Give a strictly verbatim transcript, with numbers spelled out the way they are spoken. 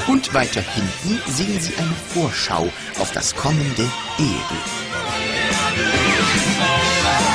Und weiter hinten sehen Sie eine Vorschau auf das kommende Eheglück.